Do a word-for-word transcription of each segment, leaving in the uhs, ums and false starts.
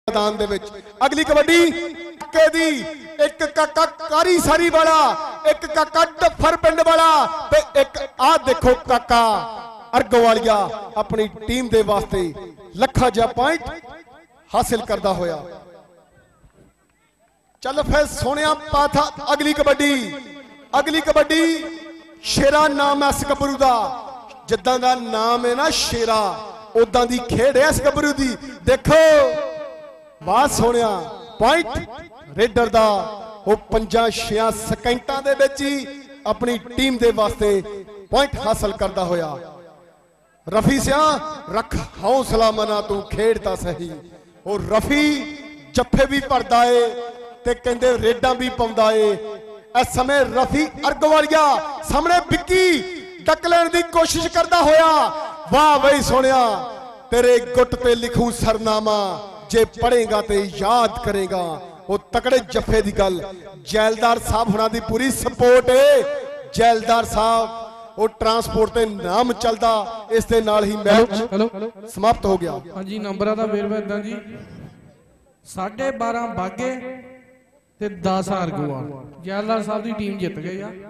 मैदान दे विच। अगली कबड्डी के दी एक काका कारी सारी वाला, एक काका डफर पिंड वाला ते एक आ देखो काका अर्गवालिया अपनी टीम दे वास्ते लखा जा पॉइंट हासिल करता होया। चल फिर सोनिया पाथा अगली कबड्डी। अगली कबड्डी शेरा नाम है इस गबरू दा, जिद्दां दा नाम है ना शेरा उदां दी खेड है इस गबरू दी। देखो वाह सोनिया पॉइंट रेडर दा वो पंजा छे सेकंडां दे विच ही अपनी टीम दे वास्ते पॉइंट हासिल करता होया। रफी सिया रख हौसला मना तू खेडता सही। और रफी जफे भी भरदा है ते कहंदे रेडां भी पाउंदा है। इस समय रफी अर्गवालिया सामने विक्की डक लैण दी कोशिश करता होया। वाह बई सोनिया तेरे गुट ते लिखूं सरनामा, जे पढ़ेगा ते याद करेगा। वो तकड़े जफे दी गल जैलदार साहब होना दी पूरी सपोर्ट है। जैलदार साहब वो ट्रांसपोर्ट ते नाम चलदा, इस दे नाल ही मैच समाप्त हो गया। हाँ जी नंबरां दा वेरवा इदां जी साढ़े बारह बागे ते दस आरगोआ जैलदार साहब दी टीम जित गई आ।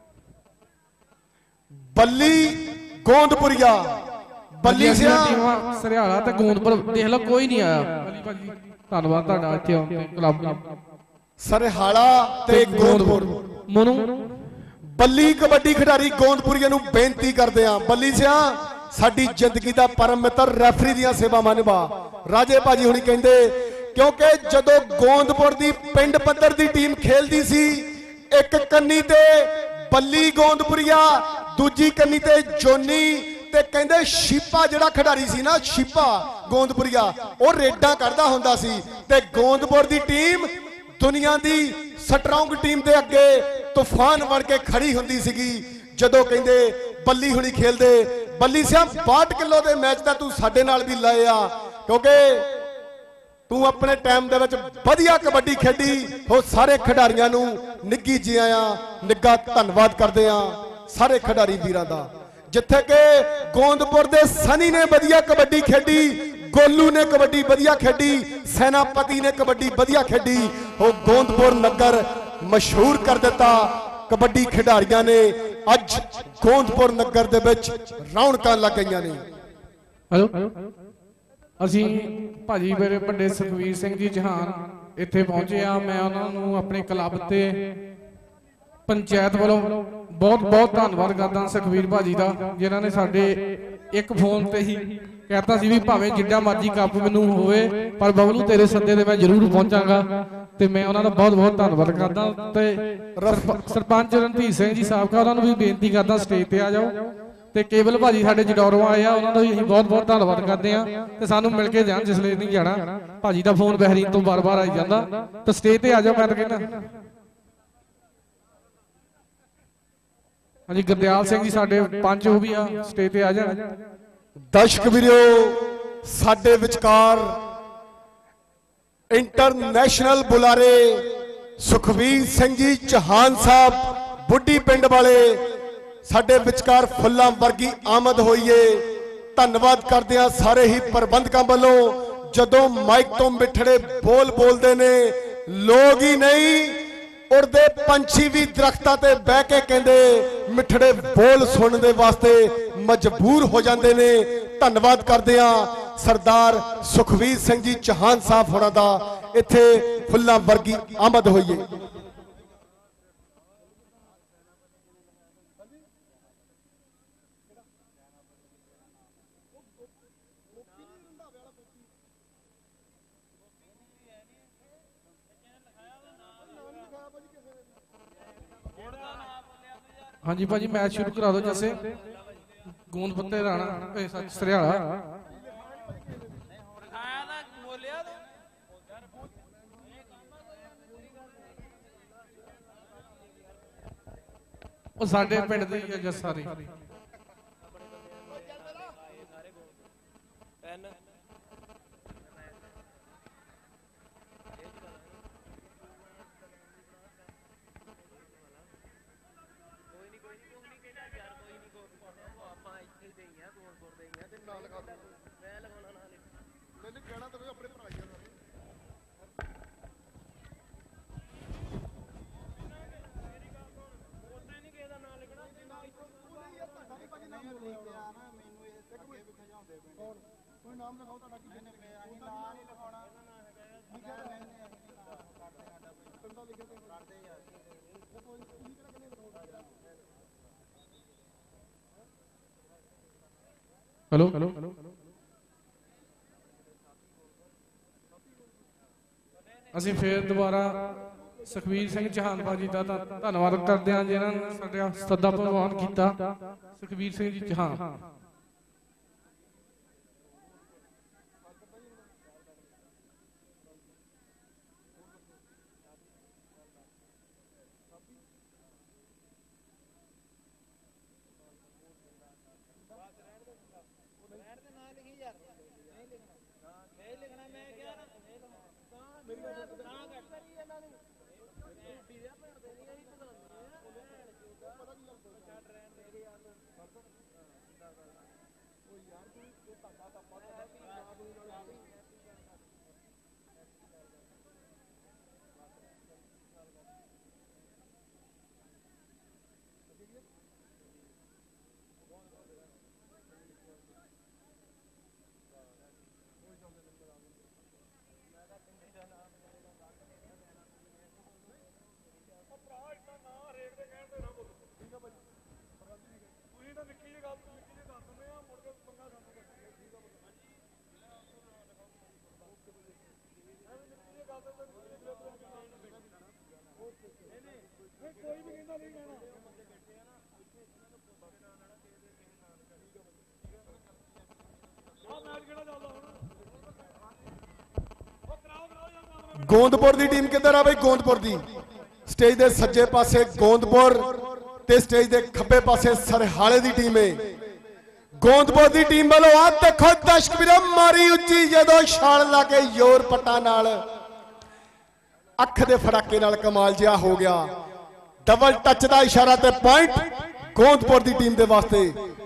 बल्ली गोंदपुरिया बल्ली सिया सरियाला ते गोंदपुर देख लो कोई नहीं आया। बल्ली भाजी धन्नवाद तुहाडा इत्थे आउण ते क्लब सरहाला ते गोंदपुर मनु बल्ली कबड्डी खिडारी गोंदपुरिया नूं बेनती करदे आ बल्ली सिया साडी जिंदगी दा परम मित्र रैफरी दियां सेवावां निभा। राजे भाजी हुणी कहंदे क्योंकि जदों गोंदपुर दी पिंड पੱਧਰ दी टीम खेलदी सी एक कन्नी ते बल्ली गोंदपुरिया दूजी कन्नी ते जोनी ते कहंदे शीपा जिहड़ा खिडारी सी ना शीपा गोंदपुरिया वो रेडां करदा हुंदा सी ते गोंदपुर दी टीम दुनिया दी स्ट्रॉन्ग टीम दे अगे तूफान बन के खड़ी हुंदी सीगी। जदों कहंदे बल्ली हुणी खेलदे बल्ली सिया बासठ किलो दे मैच दा तू साडे नाल भी लाए आ क्योंकि तू अपने टाइम दे विच वधिया कबड्डी खेडी। हो सारे खिडारियां नूं निੱਘी जी आया निੱਘਾ धन्नवाद करदे आ सारे खिडारी वीरां दा। जिथे के गोंदपुर दे सनी ने वधिया कबड्डी खेडी, गोलू ने कबड्डी वधिया खेडी, सेनापति ने कबड्डी वधिया खेडी। हो गोंदपुर नगर मशहूर कर दिता कबड्डी खिडारियां ने। अज गोंदपुर नगर दे विच रौनकां लग गईयां ने। हेलो ਅਸੀਂ ਭਾਜੀ ਮੇਰੇ ਵੱਡੇ ਸੁਖਵੀਰ ਸਿੰਘ ਜੀ ਜਹਾਨ ਇੱਥੇ ਪਹੁੰਚੇ ਆ। ਮੈਂ ਉਹਨਾਂ ਨੂੰ ਆਪਣੇ ਕਲੱਬ ਤੇ ਪੰਚਾਇਤ ਵੱਲੋਂ ਬਹੁਤ ਬਹੁਤ ਧੰਨਵਾਦ ਕਰਦਾ ਸੁਖਵੀਰ ਭਾਜੀ ਦਾ, ਜਿਨ੍ਹਾਂ ਨੇ ਸਾਡੇ ਇੱਕ ਫੋਨ ਤੇ ਹੀ कहता सी भी भावें जिड्डा मर्जी कप मैनू होवे पर बबलू तेरे सद्दे ते मैं जरूर पहुंचांगा। ते मैं उन्हां दा बहुत बहुत धन्नवाद करदा ते सरपंच रणधीर सिंह जी साहब उन्हां नूं भी बेनती करदा स्टेज ते आ जाओ। ते केवल भाजी साडे जडौरों आए आ उन्हां दा भी असीं बहुत बहुत धन्नवाद करदे आ ते सानूं मिल के जाण जिसले नहीं जाना। भाजी दा फोन बहरीन तो बार बार आई जांदा ते स्टेज ते आ जाओ। मैं तां कहना हाँ जी गुरदयाल सिंह जी साडे पंच वो भी आ स्टेज ते आ जाण। दर्शक वीरो साडे विचकार इंटरनेशनल बुलारे सुखवीर सिंह जी चौहान साहब बुढ़ी पिंड वाले साडे विचकार फुल्लां वर्गी आमद होई है। धन्नवाद करदे हां सारे ही प्रबंधकां वालों। जदों माइक तो मिठड़े बोल बोलते ने लोग ही नहीं उड़दे पंछी भी दरख्तां ते बह के कहंदे मिठड़े बोल सुनने दे वास्ते मजबूर हो जाते ने। धन्नवाद करदे हां सरदार सुखवीर सिंह जी चौहान साहब होना दा इत्थे फुल्लां वर्गी आमद होई है। हाँ जी भाजी मैच शुरू करा दो। जैसे गोंद पत्ते राणा सरियाला ਉਹ ਸਾਡੇ ਪਿੰਡ ਦੇ ਹੀ ਆ ਜੱਸਾ ਦੇ। हेलो ਅਸੀਂ ਫੇਰ ਦੁਬਾਰਾ ਸੁਖਵੀਰ ਸਿੰਘ ਚੌਹਾਨ ਬਾਜੀ ਦਾ ਧੰਨਵਾਦ ਕਰਦੇ ਹਾਂ ਜਿਨ੍ਹਾਂ ਨੇ ਸਾਡਾ ਸੱਦਾ ਪ੍ਰਵਾਨ ਕੀਤਾ। ਸੁਖਵੀਰ ਸਿੰਘ ਜੀ ਚੌਹਾਨ। ਗੋਂਦਪੁਰ ਦੀ ਟੀਮ ਕਿੱਧਰ ਆ ਬਈ? ਗੋਂਦਪੁਰ ਦੀ ਸਟੇਜ ਦੇ ਸੱਜੇ ਪਾਸੇ ਗੋਂਦਪੁਰ ਤੇ ਸਟੇਜ ਦੇ ਖੱਬੇ ਪਾਸੇ ਸਰਹਾਲੇ ਦੀ ਟੀਮ ਹੈ। ਗੋਂਦਪੁਰ ਦੀ ਟੀਮ ਵੱਲੋਂ ਆ ਦੇਖੋ ਦਰਸ਼ਕ ਵੀਰੋ ਮਾਰੀ ਉੱਚੀ ਜਦੋਂ ਛਾਲ ਲਾ ਕੇ ਜ਼ੋਰ ਪੱਟਾਂ ਨਾਲ ਅੱਖ ਦੇ ਫੜਾਕੇ ਨਾਲ ਕਮਾਲ ਜਿਹਾ ਹੋ ਗਿਆ। ਡਬਲ ਟੱਚ ਦਾ ਇਸ਼ਾਰਾ ਤੇ ਪੁਆਇੰਟ ਗੋਂਦਪੁਰ ਦੀ ਟੀਮ ਦੇ ਵਾਸਤੇ।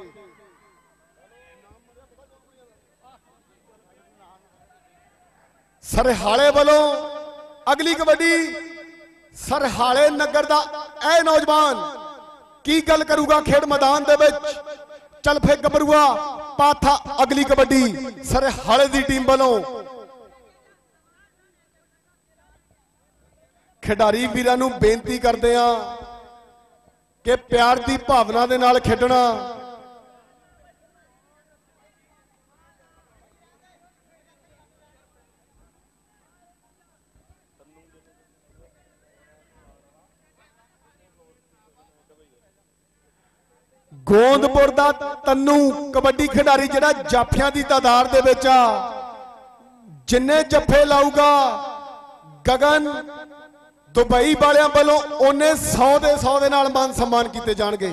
ਸਰਹਾਲੇ ਵੱਲੋਂ ਅਗਲੀ ਕਬੱਡੀ ਸਰਹਾਲੇ ਨਗਰ ਦਾ ਇਹ ਨੌਜਵਾਨ ਕੀ ਗੱਲ ਕਰੂਗਾ ਖੇਡ ਮੈਦਾਨ ਦੇ ਵਿੱਚ। ਚੱਲ ਫੇ ਗੱਭਰੂਆ ਪਾਥਾ ਅਗਲੀ ਕਬੱਡੀ ਸਰਹਾਲੇ ਦੀ ਟੀਮ ਵੱਲੋਂ। ਖਿਡਾਰੀ ਵੀਰਾਂ ਨੂੰ ਬੇਨਤੀ ਕਰਦੇ ਆ ਕਿ ਪਿਆਰ ਦੀ ਭਾਵਨਾ ਦੇ ਨਾਲ ਖੇਡਣਾ। ਗੋਂਦਪੁਰ ਦਾ ਤੰਨੂ ਕਬੱਡੀ ਖਿਡਾਰੀ ਜਿਹੜਾ ਜਾਫਿਆਂ ਦੀ ਤਾਦਾਦ ਦੇ ਵਿੱਚ ਆ, ਜਿੰਨੇ ਜੱਫੇ ਲਾਊਗਾ ਗਗਨ ਦੁਬਈ ਵਾਲਿਆਂ ਵੱਲੋਂ ਉਹਨੇ ਸੌ ਦੇ ਸੌ ਦੇ ਨਾਲ ਮਾਨ ਸਨਮਾਨ ਕੀਤੇ ਜਾਣਗੇ।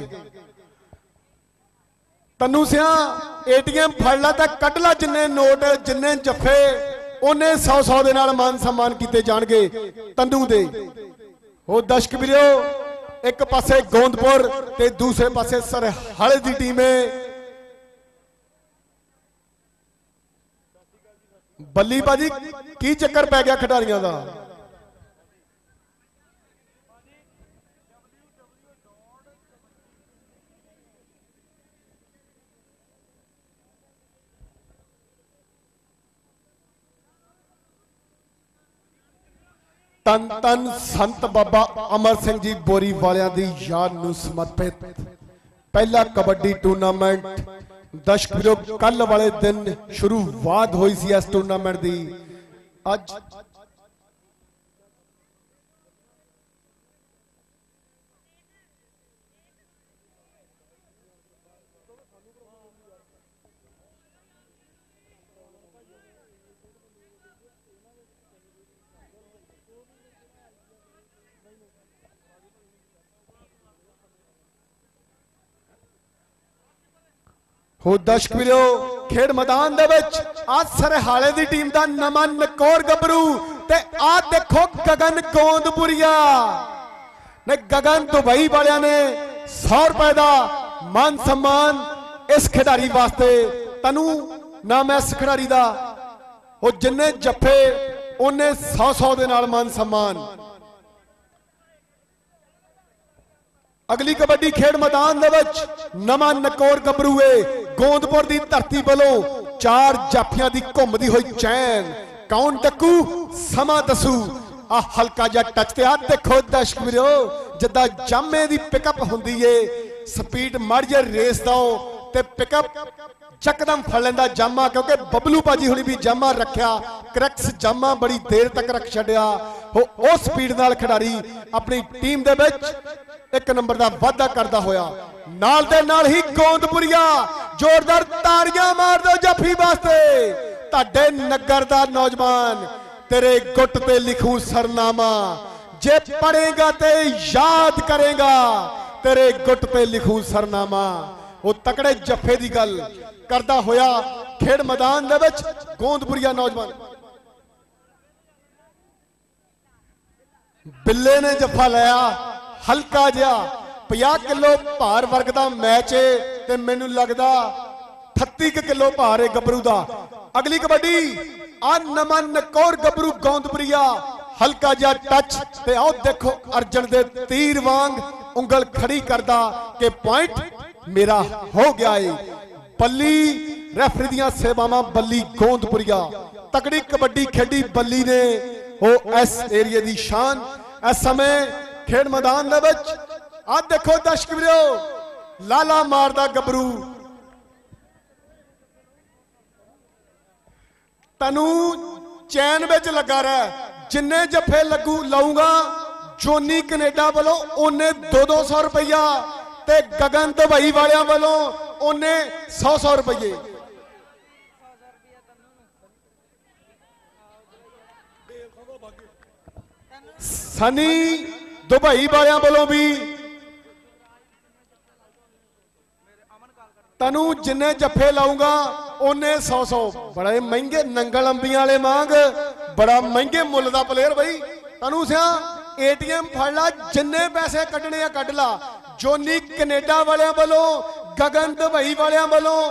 ਤੰਨੂ ਸਿਆ ਏਟੀਐਮ ਫੜ ਲਾ ਤਾਂ ਕੱਢ ਲਾ ਜਿੰਨੇ ਨੋਟ ਜਿੰਨੇ ਜੱਫੇ ਉਹਨੇ ਸੌ ਸੌ ਦੇ ਨਾਲ ਮਾਨ ਸਨਮਾਨ ਕੀਤੇ ਜਾਣਗੇ ਤੰਨੂ ਦੇ। ਉਹ ਦਰਸ਼ਕ ਵੀਰੋ ਇੱਕ ਪਾਸੇ ਗੋਂਦਪੁਰ ਤੇ ਦੂਸਰੇ ਪਾਸੇ ਸਰਹਾਲੇ ਦੀ ਟੀਮ ਹੈ। ਬੱਲੀ ਬਾਜੀ ਕੀ ਚੱਕਰ ਪੈ ਗਿਆ ਖਿਡਾਰੀਆਂ ਦਾ? ਤਨ ਤਨ ਸੰਤ ਬਾਬਾ ਅਮਰ ਸਿੰਘ ਜੀ ਬੋਰੀ ਵਾਲਿਆਂ ਦੀ ਯਾਦ ਨੂੰ ਸਮਰਪਿਤ ਪਹਿਲਾ ਕਬੱਡੀ ਟੂਰਨਾਮੈਂਟ ਦਰਸ਼ਕ ਵੀਰੋ ਕੱਲ ਵਾਲੇ ਦਿਨ ਸ਼ੁਰੂਆਤ ਹੋਈ ਸੀ ਇਸ ਟੂਰਨਾਮੈਂਟ ਦੀ। ਅੱਜ ਹੋ ਦਰਸ਼ਕ ਵੀਰੋ ਖੇਡ ਮੈਦਾਨ ਦੇ ਵਿੱਚ ਆ ਸਰਹਾਲੇ ਦੀ ਟੀਮ ਦਾ ਨਵਾਂ ਨਕੌਰ ਗੱਭਰੂ ਤੇ ਆ ਦੇਖੋ ਗਗਨ ਗੋਂਦਪੁਰੀਆ ਨੇ ਗਗਨ ਦੁਬਈ ਵਾਲਿਆਂ ਨੇ ਸੌ ਰੁਪਏ ਦਾ ਮਾਨ ਸਨਮਾਨ ਇਸ ਖਿਡਾਰੀ ਵਾਸਤੇ। ਤੈਨੂੰ ਨਾਮ ਇਸ ਖਿਡਾਰੀ ਦਾ ਉਹ ਜਿੰਨੇ ਜੱਫੇ ਉਹਨੇ ਸੌ ਸੌ ਦੇ ਨਾਲ ਮਾਨ ਸਨਮਾਨ। ਅਗਲੀ ਕਬੱਡੀ ਖੇਡ ਮੈਦਾਨ ਦੇ ਵਿੱਚ ਨਵਾਂ ਨਕੌਰ ਗੱਭਰੂ ਏ ਗੋਂਦਪੁਰ ਦੀ ਧਰਤੀ ਵੱਲੋਂ चार जाफियां दी घुमदी हुई चैन, कौन टक्कू समा दसू। आ हल्का जा टच ते आ देखो दर्शक वीरो जिद्दां जामे दी पिकअप हुंदी है, स्पीड माड़ी जे रेस दो ते पिकअप चकदम फड़ लेंदा जामा, क्योंकि बबलू भाजी हुणी भी जामा रखिया, क्रैक्स जामा बड़ी देर तक रख छड्या। हो ओ स्पीड नाल खिडारी अपनी टीम दे विच एक नंबर दा वाधा करदा होया। नाल दे नाल ही गोंदपुरिया जोरदार ताड़ियां मार दो जफी वास्ते। तुहाडे नगर दा नौजवान तेरे गुट ते लिखूं सरनामा, जे पढ़ेगा ते याद करेगा, तेरे गुट ते लिखूं सरनामा। वो तकड़े जफे दी गल करदा होया खेड मैदान दे विच गोंदपुरिया नौजवान। बिल्ले ने जफा लिया हल्का जिहा पचास किलो भार वर्ग का मैच है ते मैनू लगदा अठत्ती किलो भार है गबरू का। अगली कबड्डी आ नमन नकोर गबरू गोंदपुरिया हल्का जिहा टच ते आओ देखो अर्जन दे तीर वांग उंगल खड़ी करदा कि पॉइंट मेरा हो गया है। बल्ली रेफरी दियां सेवावां बल्ली गोंदपुरिया तकड़ी कबड्डी खेडी बल्ली ने वो इस एरिए की शान। इस समय खेड मैदान दे विच आ देखो दर्शक वीरो लाला मारदा गबरू। तनू चैन विच लगा रहा, जिन्ने जफे लगू लाऊंगा जोनी कनेडा वालों ओने दो दो सौ रुपया ते गगन दुबई वालियां वालों ओने सौ सौ रुपये। सनी दुबई वालियां वालों भी तनू जिन्ने जफे लाऊंगा ओने सौ सौ। बड़े महंगे नंगल अंबियां वाले मांग बड़ा महंगे मुल का प्लेयर बई। तनू सिया एटीएम फड़ ला, जिन्ने पैसे कढ़ने कढ़ ला। जोनी कनेडा वालियां वालों गगन दुबई वालियां वालों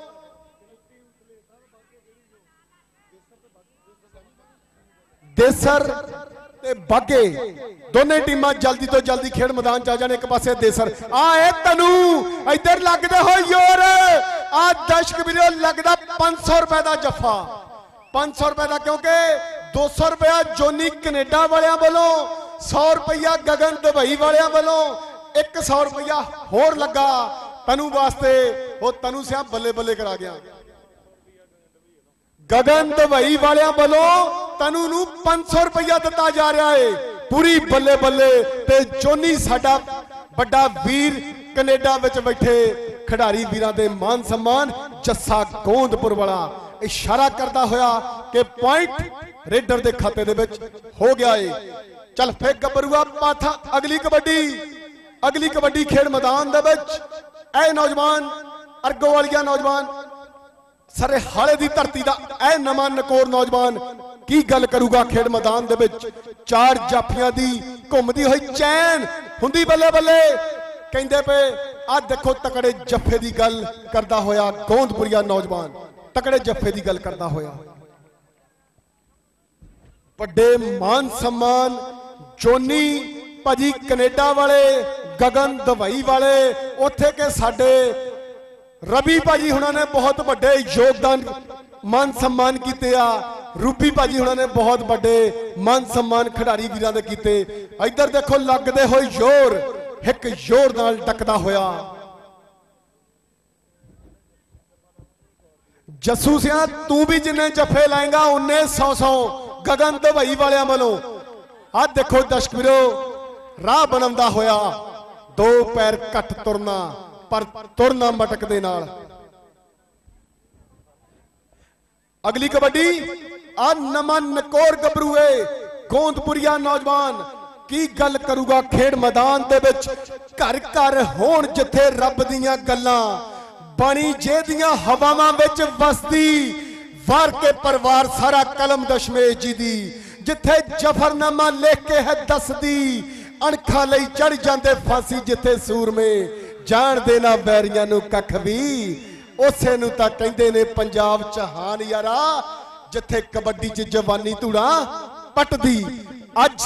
देसर ते बागे दोने टीमां जल्दी तो जल्दी खेड मैदान च आ जाने। एक पासे देसर आए तनू इधर लगदे हो योर आ दर्शक वीरो लगदा पांच सौ रुपए का जफा। पांच सौ रुपए का क्योंकि दो सौ रुपया जोनी कनेडा वालियां वालों, सौ रुपया गगन दुबई वालियां वालों, एक सौ रुपया होर लगा तनू वास्ते। वो तनू सिया बल्ले बल्ले करा गया। गगन दुबई वालियां वालों तनू नू पांच सौ रुपया दिता जा रहा है पूरी बल्ले बल्ले। ते जोनी साडा बड़ा वीर कनेडा विच बैठे खिडारी वीरां दे मान सम्मान जस्सा गोंदपुर वाला इशारा करता होया कि पॉइंट रेडर दे खाते दे विच हो गया है। चल फिर गबरुआ पाथा अगली कबड्डी। अगली कबड्डी खेड मैदान दे विच ऐ नौजवान अर्गो वालिया नौजवान सरे हाले दी धरती दा ऐ नवा नकोर नौजवान की गल करूगा खेड मैदान दे विच। चार जाफियां दी घुमदी हुई चैन हुंदी बल्ले बल्ले कहंदे पे आ देखो तकड़े जफे दी गल करदा होया गोंदपुरिया नौजवान तकड़े जफे दी गल करदा होया। बड़े मान सम्मान जोनी भाजी कनेडा वाले गगन दुबई वाले उथे के साडे रवि भाजी हुणा ने बहुत बड़े योगदान मान सम्मान किते आ। रूपी भाजी हुणा ने बहुत बड़े मान सम्मान खिडारी वीरां दे कीते। इधर देखो लगदे होए जोर एक जोर नाल टकदा होया। जस्सू सिया तू भी जिन्ने जफे लाएगा उन्ने सौ सौ गगन दुबई वालियां वालों। आ देखो दर्शक वीरो राह बनदा होया दो पैर कट तुरना पर तुरना मटक दे नाल। अगली कबड्डी आ नवा नकोर गबरूए गोंदपुरिया नौजवान की गल करूगा खेड मैदान दे विच। घर घर होण जिथे रब दियां गल्लां बणी जे दियां हवावां विच वसदी वार के परिवार सारा कलम दशमेश जी दी। जिथे जफरनामा लिख के है दसदी अणखा लई चढ़ जांदे फांसी। जिथे सूर में जान देना बैरियां नू कख भी उसे नू तां कहंदे ने पंजाब चहान यारा। जिथे कबड्डी च जवानी धूड़ा पटदी अज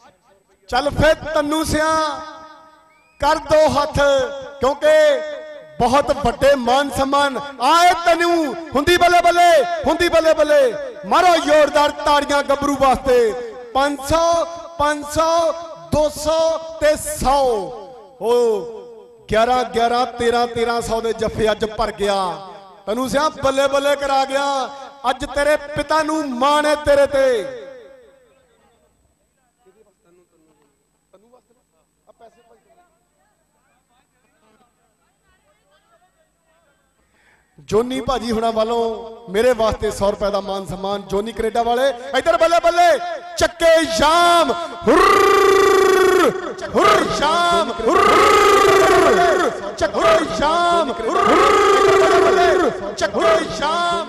चल फिर तन्नू सिया कर दो हथ क्योंकि बहुत बड़े मान सम्मान आए तैनू हुंदी बल्ले बल्ले हुंदी बल्ले बल्ले मारो जोरदार ताड़ियां गबरू वास्ते पांच सौ पांच सौ दो सौ ते सौ ओ ग्यारह ग्यारह तेरह तेरह सौ दे जफे अज भर गया तैनू सिया बल्ले बल्ले करा गया अज तेरे पिता नू माण है तेरे ते जोनी भाजी हुणा वालों मेरे वास्ते सौ रुपए का मान सम्मान जोनी कनेडा वाले इधर बल्ले बल्ले चक्के शाम हुर्र हुर्र शाम हुर्र चक्के शाम हुर्र चक्के शाम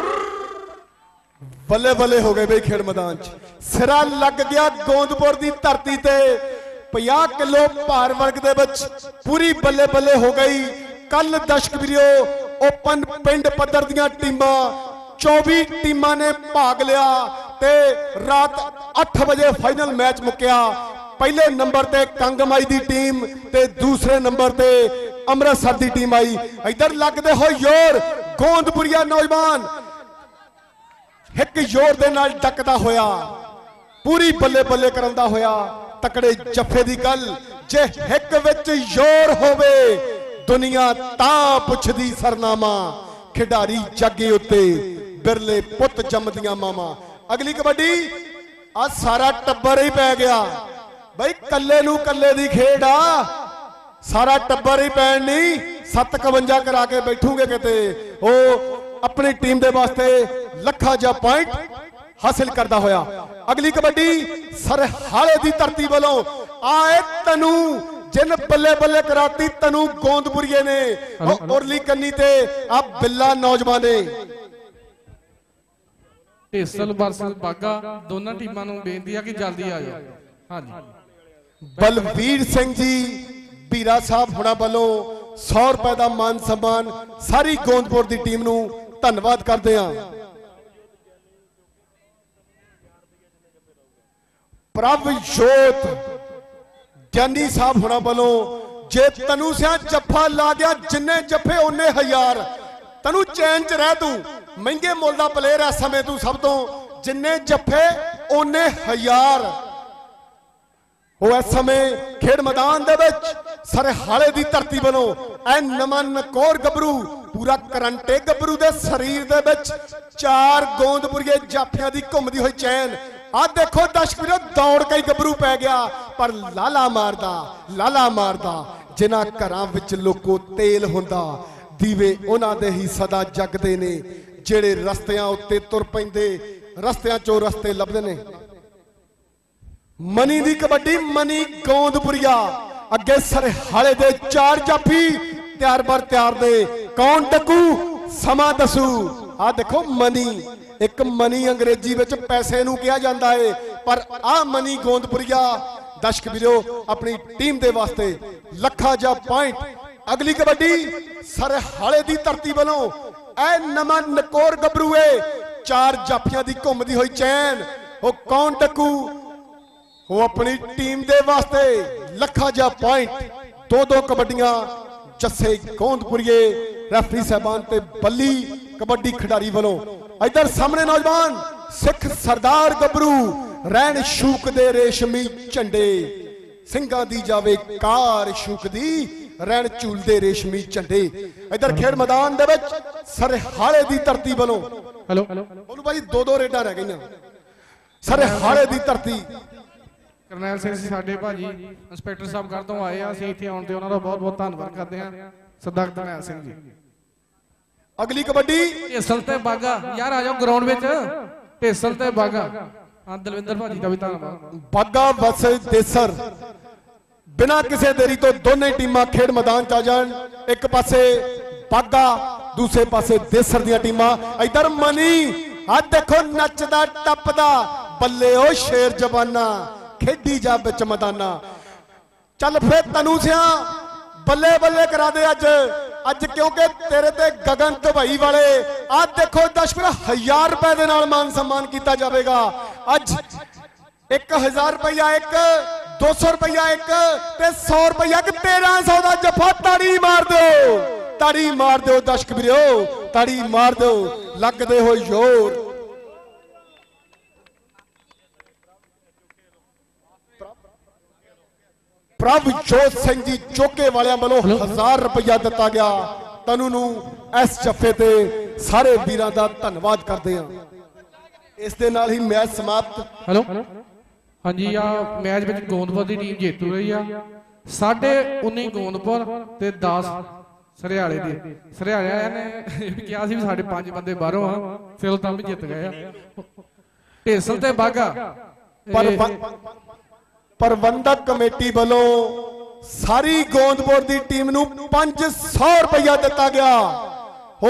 बल्ले बल्ले हो गए बई खेड मैदान च सिरा लग गया गोंदपुर की धरती ते पचास किलो भार वर्ग दे विच पूरी बल्ले बल्ले हो गई कल दर्शक वीरो ओपन पिंड पद्धर दियां टीमां चौबीस टीमां ने भाग लिया ते रात आठ बजे फाइनल मैच मुक्या पहले नंबर ते कंगमाई दी टीम ते दूसरे नंबर ते अमृतसर दी टीम आई इधर लगदे हो जोर गोंदपुरिया नौजवान एक जोर दे नाल डकदा होया पूरी बल्ले बल्ले करांदा होया तकड़े जफे दी गल जे हिक विच जोर होवे दुनिया ता पुछदी सरनामा खिडारी जागे उत्ते बिरले पुत जमदियां मामा अगली कबड्डी आ सारा टब्बर ही पै गया भाई कल्ले नू कल्ले दी खेड आ सारा टब्बर ही पैण नहीं सत्त इकवंजा करा के बैठूगे किते ओ अपनी टीम दे वास्ते लखा जा पॉइंट हासिल करता होया अगली कबड्डी सरहाले दी धरती वालों आए तनू जिन बल्ले बल्ले कराती तनू गोंदपुरिये ने उरली कन्नी ते आ बिल्ला नौजवान ने ढेसल वर्सेस बागा दोनों टीमां नूं बेनती है कि जल्दी आ जाओ हां जी बलवीर सिंह जी बीरा साहब हुणा वालों सौ रुपए का मान सम्मान सारी गोंदपुर की टीम नूं धन्नवाद करते हैं प्रभजोत ज्ञानी साहब होना वालों जे तनु सिया जफा ला गया जिन्ने जफे उन्ने हजार तनु चैन च रह तू महंगे मुल का प्लेयर है समय तू सब तो जिन्ने जफे उन्ने हजार वो इस समय खेड मैदान दे विच सरहाले दी धरती वालों ऐ नवां नकोर गबरू पूरा करंटे गबरू दे शरीर दे विच चार गोंदपुरिये जाफियां दी घुमदी हुई चैन आ देखो दर्शक वीरो दौड़ के गबरू पै गया पर लाला मारदा लाला मारदा जिन्हां घरां विच लोको तेल हुंदा दीवे उन्हां दे ही सदा जगदे ने जेड़े रस्तियां उत्ते तुर पैंदे रस्तियां चों रस्ते लभदे ने मनी दी कबड्डी मनी गोंदपुरिया अगे सरहाले दे चार जाफी तैयार बर तैयार दे कौन डकू समा दसू आ देखो मनी एक मनी अंग्रेजी विच पैसे नूं कहा जाता है पर आ मनी गोंदपुरिया दर्शक वीरो अपनी टीम दे वास्ते लखा जा पॉइंट अगली कबड्डी सरहाले दी धरती वालों ऐ नवां नकोर गबरूए चार जाफियां दी घुमदी हुई चैन वो कौन टकू वो अपनी टीम दे वास्ते लखा जा पॉइंट दो दो कबड्डियां जस्से गोंदपुरिये रेफरी साहबान ते बल्ली कबड्डी खिडारी वालों इधर सामने नौजवान सिख सरदार गबरू रैन शूक दे रेशमी झंडे सिंगा दी जावे कार शूक दी रैन झूलदे रेशमी झंडे इधर खेड मैदान दे विच सरहाले दी धरती वालों हेलो बोलू भाई दो दो रेडा रह गईयां सरहाले दी धरती करनैल सिंह साडे भाजी इंस्पैक्टर साहब घर तो आए आ ਅਸੀਂ ਇੱਥੇ ਆਉਣ ਤੇ ਉਹਨਾਂ ਦਾ ਬਹੁਤ ਬਹੁਤ ਧੰਨਵਾਦ ਕਰਦੇ ਹਾਂ ਸਰਦਾਰ ਕਰਨੈਲ ਸਿੰਘ ਜੀ अगली कबड्डी ਢੇਸਲ ਤੇ ਬਾਗਾ यार आ जाओ ग्राउंड ਵਿੱਚ ਢੇਸਲ ਤੇ ਬਾਗਾ ਹਾਂ ਦਲਵਿੰਦਰ ਭਾਜੀ ਦਾ ਵੀ ਧੰਨਵਾਦ बागा वर्सेस देसर बिना किसी देरी तो दोनों टीमां खेड मैदान च आ जान एक पासे बागा दूसरे पासे देसर दियां टीमां इधर मनी आ देखो नचदा टपदा बल्ले ओ शेर जवाना खेडी जा बिच मैदाना चल फिर तनु सिया बल्ले बल्ले करा दे अज अज क्योंकि तेरे ते गगन धवाई वाले आ देखो दर्शक हजार रुपए दे नाल मान सम्मान किया जाएगा अज एक हजार रुपया एक दो सौ रुपया एक ते सौ रुपया एक तेरह सौ का जफा ताड़ी मार दो ਤਾੜੀ ਮਾਰ ਦਿਓ ਦਰਸ਼ਕ ਵੀਰੋ, ਤਾੜੀ ਮਾਰ ਦਿਓ, ਲੱਗਦੇ ਹੋ ਜ਼ੋਰ। ਪ੍ਰਭਜੋਤ ਸਿੰਘ ਜੀ ਚੋਕੇ ਵਾਲਿਆਂ ਵੱਲੋਂ ਹਜ਼ਾਰ ਰੁਪਇਆ ਦਿੱਤਾ ਗਿਆ। ਤਨੂ ਨੂੰ ਇਸ ਜੱਫੇ ਤੇ ਸਾਰੇ ਵੀਰਾਂ ਦਾ ਧੰਨਵਾਦ ਕਰਦੇ ਹਾਂ। ਇਸ ਦੇ ਨਾਲ ਹੀ ਮੈਚ ਸਮਾਪਤ। ਹੈਲੋ ਹਾਂਜੀ, ਆ ਮੈਚ ਵਿੱਚ ਗੋਂਦਪੁਰ ਦੀ ਟੀਮ ਜੇਤੂ ਰਹੀ ਆ। ਸਾਢੇ ਉੱਨੀ ਗੋਂਦਪੁਰ ਤੇ ਦਸ ਸਰਿਆਲੇ ਦੇ। ਸਰਿਆਲੇ ਨੇ ਕਿਹਾ ਸੀ ਵੀ ਸਾਡੇ ਪੰਜ ਬੰਦੇ ਬਾਹਰੋਂ ਆ, ਫਿਰ ਤਾਂ ਵੀ ਜਿੱਤ ਗਏ ਆ। ਢੇਸਲ ਤੇ ਬਾਗਾ ਪਰ ਪ੍ਰਬੰਧਕ ਕਮੇਟੀ ਵੱਲੋਂ ਸਾਰੀ ਗੋਂਦਪੁਰ ਦੀ ਟੀਮ ਨੂੰ ਪੰਜ ਸੌ ਰੁਪਇਆ ਦਿੱਤਾ ਗਿਆ। ਹੋ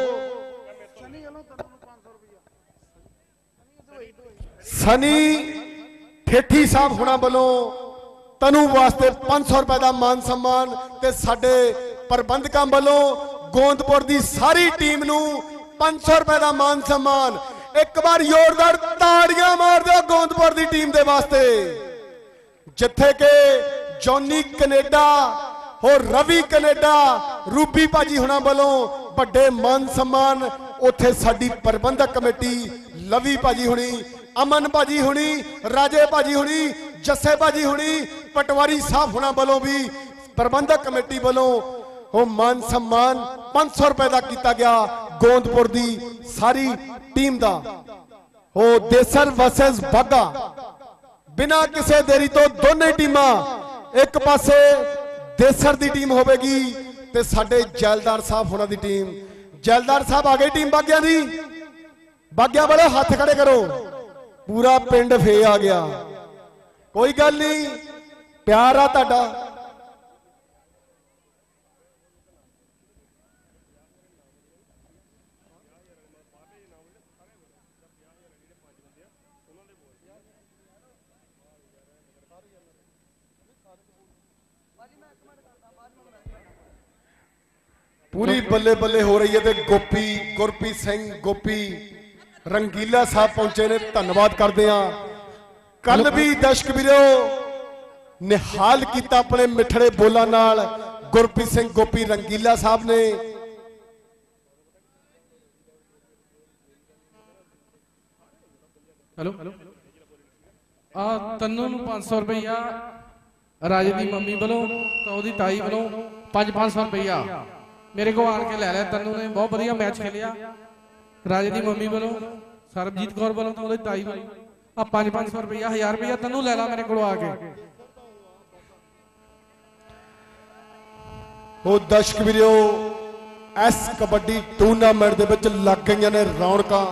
ਸਨੀ ਠੇਠੀ ਸਾਹਿਬ ਹੁਣਾਂ ਵੱਲੋਂ ਤਨੂ ਵਾਸਤੇ ਪੰਜ ਸੌ ਰੁਪਏ ਦਾ ਮਾਨ ਸਨਮਾਨ ਤੇ ਸਾਡੇ ਪ੍ਰਬੰਧਕਾਂ ਵੱਲੋਂ ਗੋਂਦਪੁਰ ਦੀ ਸਾਰੀ ਟੀਮ ਨੂੰ ਪੰਜ ਸੌ ਰੁਪਏ ਦਾ ਮਾਨ ਸਨਮਾਨ। ਇੱਕ ਵਾਰ ਜ਼ੋਰਦਾਰ ਤਾੜੀਆਂ ਮਾਰ ਦਿਓ ਗੋਂਦਪੁਰ ਦੀ ਟੀਮ ਦੇ ਵਾਸਤੇ, ਜਿੱਥੇ ਕਿ ਜੌਨੀ ਕੈਨੇਡਾ ਹੋਰ ਰਵੀ ਕੈਨੇਡਾ ਰੂਬੀ ਭਾਜੀ ਹੁਣਾਂ ਵੱਲੋਂ ਵੱਡੇ ਮਾਨ ਸਨਮਾਨ। ਉੱਥੇ ਸਾਡੀ ਪ੍ਰਬੰਧਕ ਕਮੇਟੀ ਲਵੀ ਭਾਜੀ ਹੁਣੀ, ਅਮਨ ਭਾਜੀ ਹੁਣੀ, ਰਾਜੇ ਭਾਜੀ ਹੁਣੀ, ਜੱਸੇ ਭਾਜੀ ਹੁਣੀ, ਪਟਵਾਰੀ ਸਾਹਿਬ ਹੁਣਾਂ ਵੱਲੋਂ ਵੀ ਪ੍ਰਬੰਧਕ ਕਮੇਟੀ ਵੱਲੋਂ ਉਹ ਮਾਨ ਸਨਮਾਨ ਪੰਜ ਸੌ ਰੁਪਏ ਦਾ ਕੀਤਾ ਗਿਆ ਗੋਂਦਪੁਰ ਦੀ ਸਾਰੀ ਟੀਮ ਦਾ। ਉਹ ਦੇਸਰ ਵਰਸਸ ਬਾਗਾ, ਬਿਨਾਂ ਕਿਸੇ ਦੇਰੀ ਤੋਂ ਦੋਨੇ ਟੀਮਾਂ, ਇੱਕ ਪਾਸੇ ਦੇਸਰ ਦੀ ਟੀਮ ਹੋਵੇਗੀ ਤੇ ਸਾਡੇ ਜੈਲਦਾਰ ਸਾਹਿਬ ਹੁਣਾਂ ਦੀ ਟੀਮ। ਜੈਲਦਾਰ ਸਾਹਿਬ ਆ ਗਈ ਟੀਮ ਬਾਗਿਆਂ ਦੀ, ਬਾਗਿਆਂ ਵਾਲੇ ਹੱਥ ਖੜੇ ਕਰੋ। ਪੂਰਾ ਪਿੰਡ ਫੇ ਆ ਗਿਆ, ਕੋਈ ਗੱਲ ਨਹੀਂ, ਪਿਆਰ ਆ ਤੁਹਾਡਾ। ਪੂਰੀ ਬੱਲੇ ਬੱਲੇ ਹੋ ਰਹੀ ਹੈ ਤੇ ਗੋਪੀ ਗੁਰਪ੍ਰੀਤ ਸਿੰਘ ਗੋਪੀ ਰੰਗੀਲਾ ਸਾਹਿਬ ਪਹੁੰਚੇ ਨੇ, ਧੰਨਵਾਦ ਕਰਦੇ ਆ। ਕੱਲ ਵੀ ਦਰਸ਼ਕ ਵੀਰੋ ਨਿਹਾਲ ਕੀਤਾ ਆਪਣੇ ਮਿੱਠੜੇ ਬੋਲਾਂ ਨਾਲ ਗੁਰਪ੍ਰੀਤ ਸਿੰਘ ਗੋਪੀ ਰੰਗੀਲਾ ਸਾਹਿਬ ਨੇ। ਹੈਲੋ ਆ ਤੰਨੂ ਨੂੰ ਪੰਜ ਸੌ ਰੁਪਇਆ, ਰਾਜੇ ਦੀ ਮੰਮੀ ਵੱਲੋਂ ਤਾਂ ਉਹਦੀ ਤਾਈ ਵੱਲੋਂ ਪੰਜ ਪੰਜ ਸੌ ਰੁਪਇਆ ਮੇਰੇ ਕੋਲ ਆਣ ਕੇ ਲੈ ਲਿਆ। ਤੰਨੂ ਨੇ ਬਹੁਤ ਵਧੀਆ ਮੈਚ ਖੇਲਿਆ। ਰਾਜੇ ਦੀ ਮੰਮੀ ਵੱਲੋਂ, ਸਰਬਜੀਤ ਕੌਰ ਵੱਲੋਂ ਤਾਂ ਉਹਦੀ ਤਾਈ ਵੱਲੋਂ ਆ ਪੰਜ ਪੰਜ ਸੌ ਰੁਪਇਆ, ਹਜ਼ਾਰ ਰੁਪਇਆ ਤੰਨੂ ਲੈ ਲਾ ਮੇਰੇ ਕੋਲ ਆ ਕੇ। ਉਹ ਦਰਸ਼ਕ ਵੀਰੋ ਇਸ ਕਬੱਡੀ ਟੂਰਨਾਮੈਂਟ ਦੇ ਵਿੱਚ ਲੱਗ ਗਈਆਂ ਨੇ ਰੌਣਕਾਂ।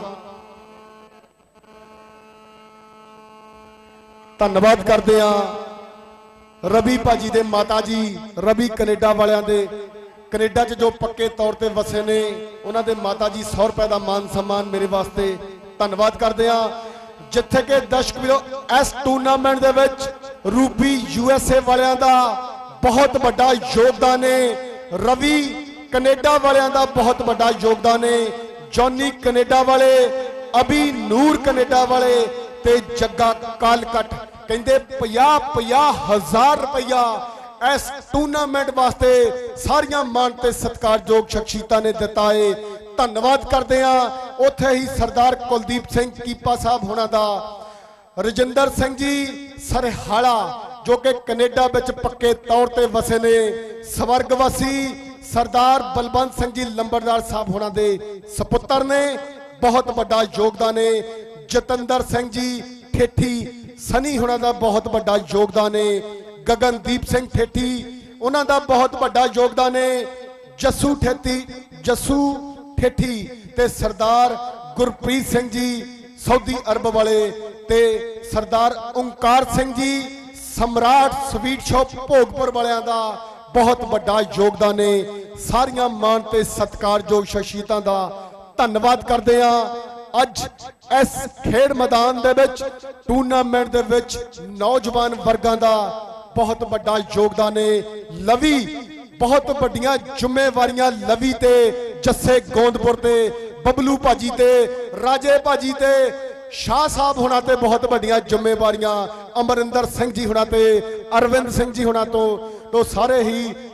ਧੰਨਵਾਦ ਕਰਦੇ ਆ ਰਵੀ ਭਾਜੀ ਦੇ ਮਾਤਾ ਜੀ, ਰਵੀ ਕੈਨੇਡਾ ਵਾਲਿਆਂ ਦੇ, ਕੈਨੇਡਾ 'ਚ ਜੋ ਪੱਕੇ ਤੌਰ ਤੇ ਵਸੇ ਨੇ, ਉਹਨਾਂ ਦੇ ਮਾਤਾ ਜੀ ਸੌ ਰੁਪਏ ਦਾ ਮਾਨ ਸਨਮਾਨ ਮੇਰੇ ਵਾਸਤੇ। ਧੰਨਵਾਦ ਕਰਦੇ ਆ। ਜਿੱਥੇ ਕਿ ਦਰਸ਼ਕ ਵੀਰੋ ਇਸ ਟੂਰਨਾਮੈਂਟ ਦੇ ਵਿੱਚ ਰੂਬੀ ਯੂ ਐਸ ਏ ਵਾਲਿਆਂ ਦਾ ਬਹੁਤ ਵੱਡਾ ਯੋਗਦਾਨ ਹੈ, ਰਵੀ ਕੈਨੇਡਾ ਵਾਲਿਆਂ ਦਾ ਬਹੁਤ ਵੱਡਾ ਯੋਗਦਾਨ ਹੈ, ਜੌਨੀ ਕੈਨੇਡਾ ਵਾਲੇ, ਅਬੀ ਨੂਰ ਕੈਨੇਡਾ ਵਾਲੇ ਤੇ ਜੱਗਾ ਕਾਲਕਟ ਕਹਿੰਦੇ ਪੰਜਾਹ ਪੰਜਾਹ ਹਜ਼ਾਰ ਰੁਪਇਆ ਇਸ ਟੂਰਨਾਮੈਂਟ ਵਾਸਤੇ ਸਾਰੀਆਂ ਮਾਣ ਤੇ ਸਤਿਕਾਰਯੋਗ ਸ਼ਖਸੀਅਤਾਂ ਨੇ ਦਿੱਤਾ ਹੈ। ਧੰਨਵਾਦ ਕਰਦੇ ਆ। ਉੱਥੇ ਹੀ ਸਰਦਾਰ ਕੁਲਦੀਪ ਸਿੰਘ ਕੀਪਾ ਸਾਹਿਬ ਹੋਣਾ ਦਾ, ਰਜਿੰਦਰ ਸਿੰਘ ਜੀ ਸਰਹਾਲਾ ਜੋ ਕਿ ਕੈਨੇਡਾ ਵਿੱਚ ਪੱਕੇ ਤੌਰ ਤੇ ਵਸੇ ਨੇ, ਸਵਰਗਵਾਸੀ ਸਰਦਾਰ ਬਲਵੰਤ ਸਿੰਘ ਜੀ ਲੰਬੜਦਾਰ ਸਾਹਿਬ ਹੋਣਾ ਦੇ ਸਪੁੱਤਰ ਨੇ, ਬਹੁਤ ਵੱਡਾ ਯੋਗਦਾਨ ਹੈ। ਜਤਿੰਦਰ ਸਿੰਘ ਜੀ ਠੇਠੀ ਸਨੀ ਹੋਣਾ ਦਾ ਬਹੁਤ ਵੱਡਾ ਯੋਗਦਾਨ ਹੈ। ਗਗਨਦੀਪ ਸਿੰਘ ਠੇਠੀ ਉਹਨਾਂ ਦਾ ਬਹੁਤ ਵੱਡਾ ਯੋਗਦਾਨ ਹੈ। ਜੱਸੂ ਠੇਠੀ ਜੱਸੂ ਠੇਠੀ ਤੇ ਸਰਦਾਰ ਗੁਰਪ੍ਰੀਤ ਸਿੰਘ ਜੀ ਸਾਊਦੀ ਅਰਬ ਵਾਲੇ ਤੇ ਸਰਦਾਰ ਓਂਕਾਰ ਸਿੰਘ ਜੀ ਸਮਰਾਟ ਸਵੀਟ ਸ਼ਾਪ ਭੋਗਪੁਰ ਵਾਲਿਆਂ ਦਾ ਬਹੁਤ ਵੱਡਾ ਯੋਗਦਾਨ ਹੈ। ਸਾਰੀਆਂ ਮਾਣ ਤੇ ਸਤਿਕਾਰਯੋਗ ਸ਼ਖਸੀਅਤਾਂ ਦਾ ਧੰਨਵਾਦ ਕਰਦੇ ਆ। ਅੱਜ ਇਸ ਖੇਡ ਮੈਦਾਨ ਦੇ ਵਿੱਚ ਟੂਰਨਾਮੈਂਟ ਦੇ ਵਿੱਚ ਨੌਜਵਾਨ ਵਰਗਾਂ ਦਾ ਬਹੁਤ ਵੱਡਾ ਯੋਗਦਾਨ ਹੈ। ਲਵੀ ਬਹੁਤ ਵੱਡੀਆਂ ਜ਼ਿੰਮੇਵਾਰੀਆਂ ਲਵੀ ਤੇ ਜੱਸੇ ਗੋਂਦਪੁਰ ਤੇ ਬਬਲੂ ਭਾਜੀ ਤੇ ਰਾਜੇ ਭਾਜੀ ਤੇ ਸ਼ਾਹ ਸਾਹਿਬ ਹੋਣਾ ਤੇ ਬਹੁਤ ਵੱਡੀਆਂ ਜ਼ਿੰਮੇਵਾਰੀਆਂ, ਅਮਰਿੰਦਰ ਸਿੰਘ ਜੀ ਹੋਣਾ ਤੇ ਅਰਵਿੰਦ ਸਿੰਘ ਜੀ ਹੋਣਾ ਤੋਂ ਤੋਂ ਸਾਰੇ ਹੀ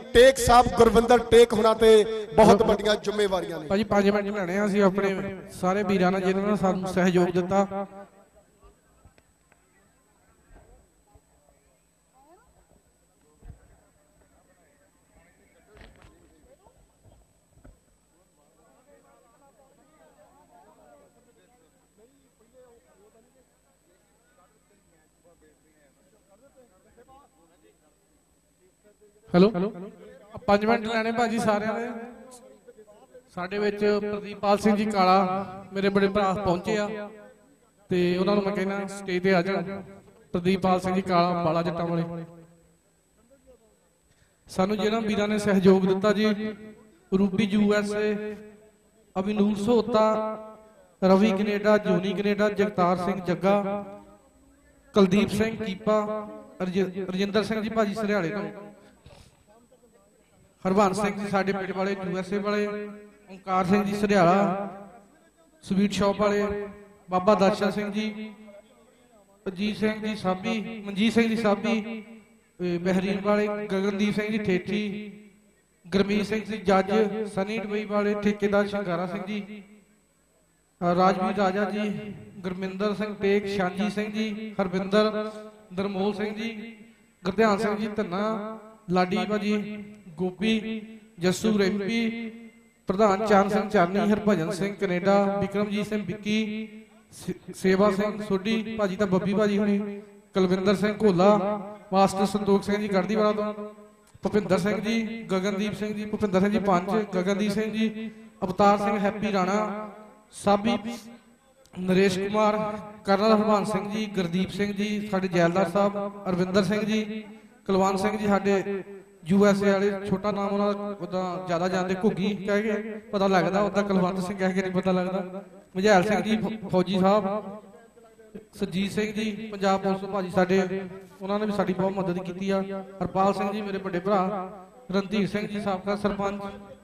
ਟੇਕ ਸਾਹਿਬ ਗੁਰਵਿੰਦਰ ਟੇਕ ਹੋਣਾ ਤੇ ਬਹੁਤ ਵੱਡੀਆਂ ਜ਼ਿੰਮੇਵਾਰੀਆਂ ਨੇ। ਭਾਜੀ ਪੰਜ ਮਿੰਟ ਲੈਣੇ ਆ ਅਸੀਂ ਆਪਣੇ ਸਾਰੇ ਵੀਰਾਂ ਨਾਲ ਜਿਨ੍ਹਾਂ ਨੇ ਸਾਨੂੰ ਸਹਿਯੋਗ ਦਿੱਤਾ। ਹੈਲੋ ਪੰਜ ਮਿੰਟ ਲੈਣੇ ਭਾਜੀ ਸਾਰਿਆਂ ਦੇ। ਸਾਡੇ ਵਿੱਚ ਪ੍ਰਦੀਪਾਲ ਸਿੰਘ ਜੀ ਕਾਲਾ ਮੇਰੇ ਬੜੇ ਭਰਾ ਪਹੁੰਚੇ ਆ ਤੇ ਉਹਨਾਂ ਨੂੰ ਮੈਂ ਕਹਿੰਦਾ ਸਟੇਜ ਤੇ ਆ ਜਾਣ। ਪ੍ਰਦੀਪਾਲ ਸਿੰਘ ਜੀ ਕਾਲਾ ਬਾਲਾ ਜੱਟਾਂ ਵਾਲੇ ਸਾਨੂੰ ਜਿਹਨਾਂ ਵੀਰਾਂ ਨੇ ਸਹਿਯੋਗ ਦਿੱਤਾ ਜੀ। Ruby U S A, Abhinoor Sota, Ravi Canada, Johnny Canada, Jagtar Singh Jagga, Kuldeep Singh Kipa, Rajinder Singh ji ਭਾਜੀ ਸਰਿਆਲੇ ਤੋਂ, ਹਰਬੰਸ ਸਿੰਘ ਜੀ ਸਾਡੇ ਪਿੰਡ ਵਾਲੇ ਯੂ ਐਸ ਏ ਵਾਲੇ, ਓਂਕਾਰ ਸਿੰਘ ਜੀ ਸਰਿਆਲਾ ਸਵੀਟ ਸ਼ਾਪ ਵਾਲੇ, ਬਾਬਾ ਦਰਸ਼ਨ ਸਿੰਘ ਜੀ, ਅਜੀਤ ਸਿੰਘ ਜੀ ਸਾਬੀ, ਮਨਜੀਤ ਸਿੰਘ ਜੀ ਸਾਬੀ ਬਹਿਰੀਨ ਵਾਲੇ, ਗਗਨਦੀਪ ਸਿੰਘ ਜੀ ਠੇਠੀ, ਗੁਰਮੀਤ ਸਿੰਘ ਜੀ ਜੱਜ, ਸਨੀ ਡਬਈ ਵਾਲੇ, ਠੇਕੇਦਾਰ ਸ਼ੰਗਾਰਾ ਸਿੰਘ ਜੀ, ਰਾਜਵੀਰ ਰਾਜਾ ਜੀ, ਗੁਰਮਿੰਦਰ ਸਿੰਘ ਟੇਕ, ਸ਼ਾਂਜੀ ਸਿੰਘ ਜੀ, ਹਰਵਿੰਦਰ, ਦਰਮੋਲ ਸਿੰਘ ਜੀ, ਗੁਰਧਿਆਨ ਸਿੰਘ ਜੀ ਧੰਨਾ, ਲਾਡੀ ਭਾਜੀ, ਗੋਪੀ, ਜੱਸੂ ਰੈਂਪੀ, ਪ੍ਰਧਾਨ ਚਰਨ ਸਿੰਘ ਚਾਰਨੀ, ਹਰਭਜਨ ਸਿੰਘ ਕੈਨੇਡਾ, ਵਿਕਰਮਜੀਤ ਸਿੰਘ ਵਿੱਕੀ, ਸੇਵਾ ਸਿੰਘ ਸੋਢੀ ਭਾਜੀ ਤਾਂ ਬੱਬੀ ਭਾਜੀ ਹੁਣੀ, ਕੁਲਵਿੰਦਰ ਸਿੰਘ ਘੋਲਾ, ਮਾਸਟਰ ਸੰਤੋਖ ਸਿੰਘ ਜੀ ਗੜਦੀ ਵਾਲਾ ਤੋਂ, ਭੁਪਿੰਦਰ ਸਿੰਘ ਜੀ, ਗਗਨਦੀਪ ਸਿੰਘ ਜੀ, ਭੁਪਿੰਦਰ ਸਿੰਘ ਜੀ ਪੰਜ, ਗਗਨਦੀਪ ਸਿੰਘ ਜੀ, ਅਵਤਾਰ ਸਿੰਘ, ਹੈਪੀ ਰਾਣਾ, ਸਾਬੀ, ਨਰੇਸ਼ ਕੁਮਾਰ, ਕਰਨਲ ਹਰਬੰਸ ਸਿੰਘ ਜੀ, ਗੁਰਦੀਪ ਸਿੰਘ ਜੀ ਸਾਡੇ ਜੈਲਦਾਰ ਸਾਹਿਬ, ਅਰਵਿੰਦਰ ਸਿੰਘ ਜੀ, ਕੁਲਵੰਤ ਸਿੰਘ ਜੀ ਸਾਡੇ ਯੂ ਐਸ ਏ ਵਾਲੇ, ਛੋਟਾ ਨਾਮ ਉਹਨਾਂ ਦਾ ਉਦਾਂ ਜ਼ਿਆਦਾ ਜਾਣਦੇ ਘੁੱਗੀ ਕਹਿ ਕੇ ਪਤਾ ਲੱਗਦਾ, ਉਦਾਂ ਕੁਲਵੰਤ ਸਿੰਘ ਕਹਿ ਕੇ ਨਹੀਂ ਪਤਾ ਲੱਗਦਾ, ਮਝੈਲ ਸਿੰਘ ਜੀ ਫੌਜੀ ਸਾਹਿਬ, ਸਰਜੀਤ ਸਿੰਘ ਜੀ ਪੰਜਾਬ ਪੁਲਿਸ ਭਾਜੀ ਸਾਡੇ ਉਹਨਾਂ ਨੇ ਵੀ ਸਾਡੀ ਬਹੁਤ ਮਦਦ ਕੀਤੀ ਆ, ਹਰਪਾਲ ਸਿੰਘ ਜੀ ਮੇਰੇ ਵੱਡੇ ਭਰਾ, ਰਣਧੀਰ ਸਿੰਘ ਜੀ ਸਾਬਕਾ ਸਰਪੰਚ,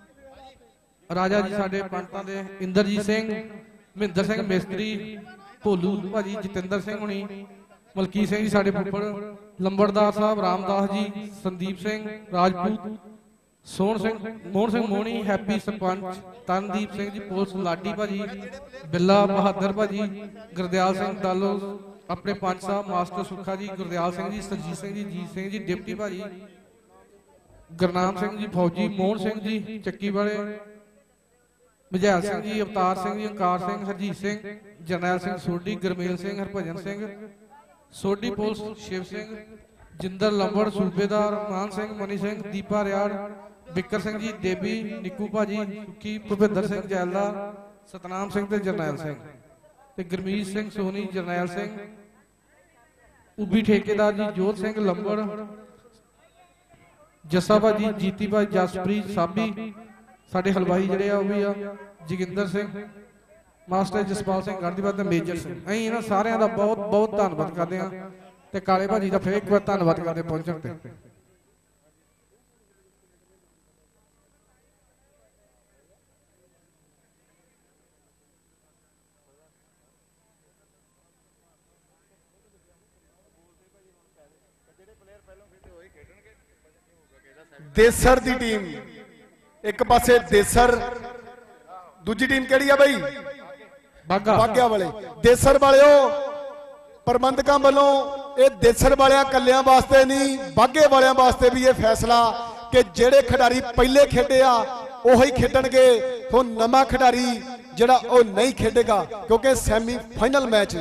ਰਾਜਾ ਜੀ ਸਾਡੇ ਪੰਡਤਾਂ ਦੇ, ਇੰਦਰਜੀਤ ਸਿੰਘ, ਮਹਿੰਦਰ ਸਿੰਘ ਮਿਸਤਰੀ, ਭੋਲੂ ਭਾਜੀ, ਜਤਿੰਦਰ ਸਿੰਘ ਹੁਣੀ, ਮਲਕੀਤ ਸਿੰਘ ਜੀ ਸਾਡੇ ਫੁੱਫੜ, ਲੰਬੜਦਾਰ ਸਾਹਿਬ, ਰਾਮਦਾਸ ਜੀ, ਸੰਦੀਪ ਸਿੰਘ ਰਾਜਪੂਤ, ਸੋਹਣ ਸਿੰਘ, ਮੋਹਨ ਸਿੰਘ ਮੋਹਣੀ, ਹੈਪੀ ਸਰਪੰਚ, ਤਨਦੀਪ ਸਿੰਘ ਜੀ ਪੁਲਿਸ, ਲਾਡੀ ਭਾਜੀ, ਬਿੱਲਾ ਬਹਾਦਰ ਭਾਜੀ, ਗੁਰਦਿਆਲ ਸਿੰਘ ਦਾਲੋ ਆਪਣੇ ਪੰਚ ਸਾਹਿਬ, ਮਾਸਟਰ ਸੁੱਖਾ ਜੀ, ਗੁਰਦਿਆਲ ਸਿੰਘ ਜੀ, ਸਰਜੀਤ ਸਿੰਘ ਜੀ, ਜੀਤ ਸਿੰਘ ਜੀ ਡਿਪਟੀ ਭਾਜੀ, ਗੁਰਨਾਮ ਸਿੰਘ ਜੀ ਫੌਜੀ, ਮੋਹਨ ਸਿੰਘ ਜੀ ਚੱਕੀ ਵਾਲੇ, ਮਝੈਲ ਸਿੰਘ ਜੀ, ਅਵਤਾਰ ਸਿੰਘ ਜੀ, ਓਂਕਾਰ ਸਿੰਘ, ਹਰਜੀਤ ਸਿੰਘ, ਜਰਨੈਲ ਸਿੰਘ ਸੋਢੀ, ਗੁਰਮੇਲ ਸਿੰਘ, ਹਰਭਜਨ ਸਿੰਘ ਸੋਢੀ ਪੁਲਿਸ, ਸ਼ਿਵ ਸਿੰਘ, ਜਿੰਦਰ ਲੰਬੜ, ਸੂਬੇਦਾਰ ਮਾਨ ਸਿੰਘ, ਮਨੀ ਸਿੰਘ, ਦੀਪਾ ਰਿਆੜ, ਬਿੱਕਰ ਸਿੰਘ ਜੀ, ਦੇਬੀ, ਨਿੱਕੂ ਭਾਜੀ, ਸੁੱਕੀ, ਭੁਪਿੰਦਰ ਸਿੰਘ ਜੈਲਦਾਰ, ਸਤਨਾਮ ਸਿੰਘ ਤੇ ਜਰਨੈਲ ਸਿੰਘ ਤੇ ਗੁਰਮੀਤ ਸਿੰਘ ਸੋਨੀ, ਜਰਨੈਲ ਸਿੰਘ, ਉਬੀ ਠੇਕੇਦਾਰ ਜੀ, ਜੋਤ ਸਿੰਘ ਲੰਬੜ, ਜੱਸਾ ਭਾਜੀ, ਜੀਤੀ ਭਾਜੀ, ਜਸਪ੍ਰੀਤ ਸਾਬੀ ਸਾਡੇ ਹਲਵਾਈ ਜਿਹੜੇ ਆ ਉਹ ਵੀ ਆ, ਜੋਗਿੰਦਰ ਸਿੰਘ, ਮਾਸਟਰ ਜਸਪਾਲ ਸਿੰਘ ਗੜਦੀਵਾਲ ਤੇ ਮੇਜਰ ਸਿੰਘ। ਅਸੀਂ ਇਹਨਾਂ ਸਾਰਿਆਂ ਦਾ ਬਹੁਤ ਬਹੁਤ ਧੰਨਵਾਦ ਕਰਦੇ ਹਾਂ ਤੇ ਕਾਲੇ ਭਾਜੀ ਦਾ ਫਿਰ ਇੱਕ ਵਾਰ ਧੰਨਵਾਦ ਕਰਦੇ ਪਹੁੰਚਣ ਤੇ। ਦੇਸਰ ਦੀ ਟੀਮ ਇੱਕ ਪਾਸੇ, ਦੇਸਰ ਦੂਜੀ ਟੀਮ ਕਿਹੜੀ ਆ ਬਈ? ਬਾਗਾ ਬਾਗਿਆ ਵਾਲੇ। ਦੇਸਰ ਵਾਲਿਓ ਪ੍ਰਬੰਧਕਾਂ ਵੱਲੋਂ ਇਹ ਦੇਸਰ ਵਾਲਿਆਂ ਕੱਲਿਆਂ ਵਾਸਤੇ ਨਹੀਂ, ਬਾਗੇ ਵਾਲਿਆਂ ਵਾਸਤੇ ਵੀ ਇਹ ਫੈਸਲਾ ਕਿ ਜਿਹੜੇ ਖਿਡਾਰੀ ਪਹਿਲੇ ਖੇਡੇ ਆ ਉਹੀ ਖੇਡਣਗੇ, ਤੋਂ ਨਵਾਂ ਖਿਡਾਰੀ ਜਿਹੜਾ ਉਹ ਨਹੀਂ ਖੇਡੇਗਾ ਕਿਉਂਕਿ ਸੈਮੀ ਫਾਈਨਲ ਮੈਚ।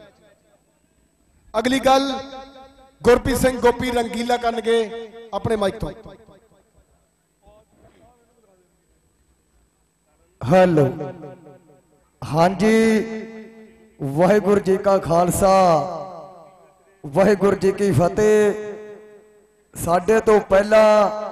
ਅਗਲੀ ਗੱਲ ਗੁਰਪ੍ਰੀਤ ਸਿੰਘ ਗੋਪੀ ਰੰਗੀਲਾ ਕਰਨਗੇ ਆਪਣੇ ਮਾਈਕ ਤੋਂ। ਹੈਲੋ, ਹਾਂਜੀ, ਵਾਹਿਗੁਰੂ ਜੀ ਕਾ ਖਾਲਸਾ, ਵਾਹਿਗੁਰੂ ਜੀ ਕੀ ਫਤਿਹ। ਸਾਡੇ ਤੋਂ ਪਹਿਲਾਂ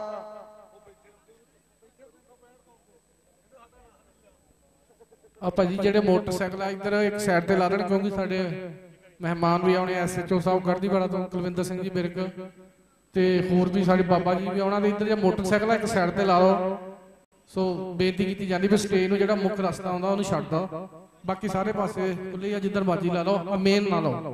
ਆ ਭਾਜੀ ਜਿਹੜੇ ਮੋਟਰਸਾਈਕਲ ਆ ਇੱਧਰ ਇੱਕ ਸਾਈਡ ਤੇ ਲਾ ਦੇਣ ਕਿਉਂਕਿ ਸਾਡੇ ਮਹਿਮਾਨ ਵੀ ਆਉਣੇ, ਐਸ ਐਚ ਓ ਸਾਹਿਬ ਗੜਦੀਵਾਲਾ ਤੋਂ ਕੁਲਵਿੰਦਰ ਸਿੰਘ ਜੀ ਬਿਰਕ ਤੇ ਹੋਰ ਵੀ ਸਾਡੇ ਬਾਬਾ ਜੀ ਵੀ ਆਉਣਾ, ਤੇ ਇੱਧਰ ਜੇ ਮੋਟਰਸਾਈਕਲ ਆ ਇੱਕ ਸਾਈਡ ਤੇ ਲਾ ਲਓ। ਸੋ ਬੇਨਤੀ ਕੀਤੀ ਜਾਂਦੀ ਵੀ ਸਟੇਜ ਨੂੰ ਜਿਹੜਾ ਮੁੱਖ ਰਸਤਾ ਆਉਂਦਾ ਉਹਨੂੰ ਛੱਡ ਦਿਓ, ਬਾਕੀ ਸਾਰੇ ਪਾਸੇ ਖੁੱਲੇ ਆ, ਜਿੱਧਰ ਮਰਜ਼ੀ ਲਾ ਲਓ, ਮੇਨ ਨਾ ਲਓ।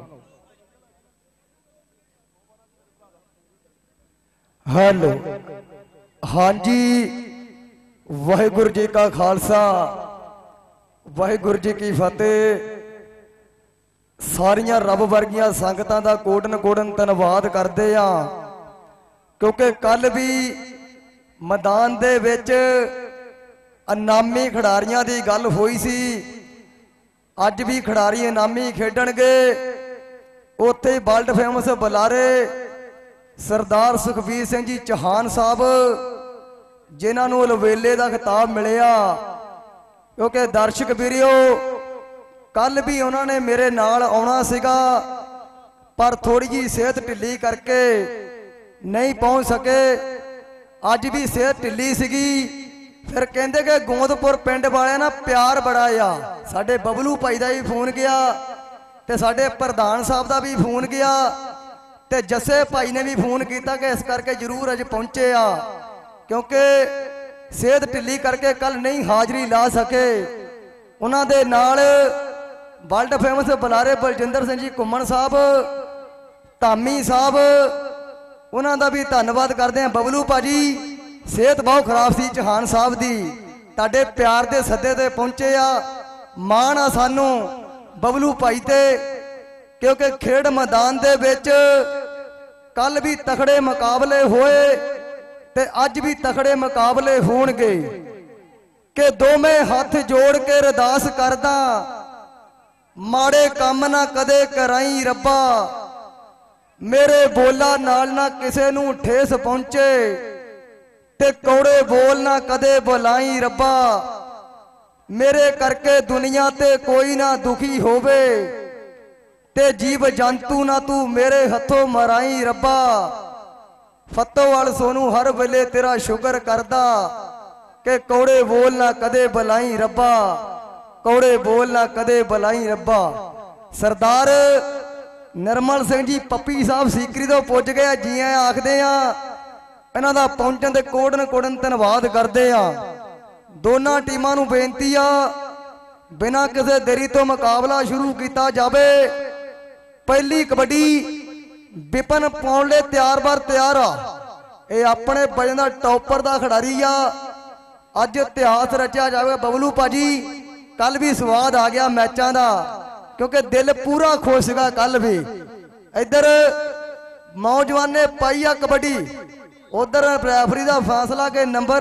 ਹੈਲੋ, हाँ जी, वाहिगुरु जी का खालसा, वाहिगुरु जी की फतेह। सारियां रब वर्गियां संगतां दा कोटन कोटन धन्नवाद करदे आ, क्योंकि कल भी मैदान दे विच इनामी खिडारियां दी गल होई सी। अज भी खिडारी इनामी खेडणगे। उत्थे वर्ल्ड फेमस बुलारे सरदार सुखबीर सिंह जी चौहान साहब, जिन्हां नूं अलवेले दा खिताब मिलिया, क्योंकि दर्शक वीरियो कल भी उन्होंने मेरे नाल आउणा सीगा, पर थोड़ी जी सेहत ढिली करके नहीं पहुंच सके। अज भी सेहत ढिली सीगी। फिर कहंदे कि गोंदपुर पिंड वाले ना प्यार बड़ा आ। साडे बबलू भाई का भी फोन गया, ते साडे प्रधान साहब का भी फोन गया, ते जस्से भाई ने भी फोन किया कि इस करके जरूर अज पहुंचे आ, क्योंकि सेहत ढिली करके कल नहीं हाजरी ला सके। उन्हां दे नाल वर्ल्ड फेमस बुलारे बलजिंदर सिंह जी घुम्मण साहब, धामी साहब, उन्हां दा भी धन्नवाद करते हैं। बबलू भाजी सेहत बहुत खराब सी चौहान साहब दी, तुहाडे प्यार दे सद्दे ते पहुंचे आ। माण आ सानू बबलू भाई ते, क्योंकि खेड मैदान दे विच कल भी तकड़े मुकाबले होए ते अज भी तकड़े मुकाबले होणगे। कि दोवें हथ जोड़ के अरदास करदा, माड़े काम ना कदे कराई रब्बा, मेरे बोला नाल ना किसे नूं ठेस पहुंचे, ते कौड़े बोल ना कदे बुलाई रब्बा, मेरे करके दुनिया ते कोई ना दुखी होवे, ते जीव जंतु ना तू मेरे हथों मराई रब्बा। फतोवाल सोनू हर वेले तेरा शुक्र करदा, कि कौड़े बोल ना कदे बुलाई रब्बा, कौड़े बोल ना कदे बुलाई रब्बा। सरदार निर्मल सिंह जी पप्पी साहब सीकरी तो पुज गए, जी आए आखदे आ। इन्हां दा पहुंचण ते कोटन कोटन धन्नवाद करदे आ। दोनों टीमां नूं बेनती आ, बिना किसी देरी तो मुकाबला शुरू किया जाए। पहली कबड्डी विपन पाउण लई तैयार बार तैयार आ। ये अपने वजन का टॉपर का खिडारी आ। अज इतिहास रचा जाए। बबलू भाजी कल भी स्वाद आ गया मैचों का, क्योंकि दिल पूरा खुश है। कल भी इधर नौजवान ने पाई आ कबड्डी, उधर रैफरी का फैसला के नंबर,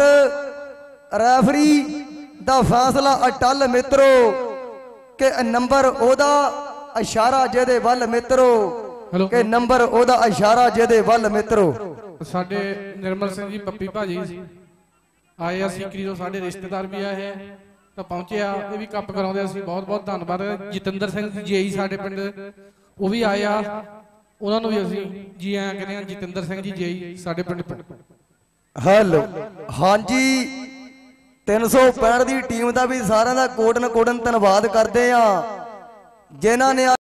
रैफरी का फैसला अटल मित्रो के नंबर ओदा इशारा जेदे वल मित्रो, के नंबर ओदा इशारा जेदे वल मित्रो। साडे निर्मल सिंह जी पप्पी भाजी आए आ सीकरी तो, साडे रिश्तेदार भी आए तो पहुंचे आ। ये भी कप कराउंदे असीं बहुत बहुत धन्नवाद। जतिंदर सिंह जी जी साडे पिंड वो भी आए आ, उन्हां नूं भी असीं जी आया कहने आ। जतिंदर सिंह जी जी साडे पिंड। हेलो हाँ जी, तीन सौ पैंठ की टीम का भी सारा का कोटन कोटन धन्नवाद करते हैं, जिन्होंने